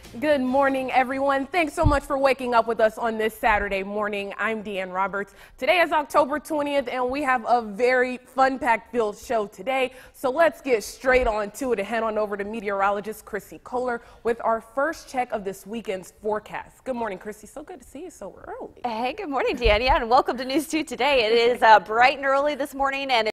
Good morning, everyone. Thanks so much for waking up with us on this Saturday morning. I'm Deanne Roberts. Today is October 20th, and we have a very fun-packed filled show today. So let's get straight on to it and head on over to meteorologist Chrissy Kohler with our first check of this weekend's forecast. Good morning, Chrissy. So good to see you so early. Hey, good morning, Deanne. Yeah, and welcome to News 2 today. It is bright and early this morning, and